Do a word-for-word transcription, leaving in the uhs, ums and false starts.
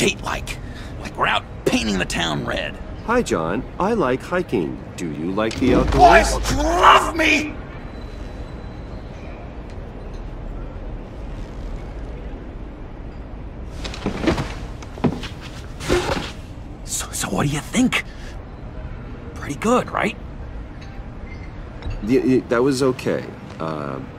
skate-like. Like we're out painting the town red. Hi, John. I like hiking. Do you like the outdoors? Boys, you love me! So, so what do you think? Pretty good, right? Yeah, that was okay. Uh,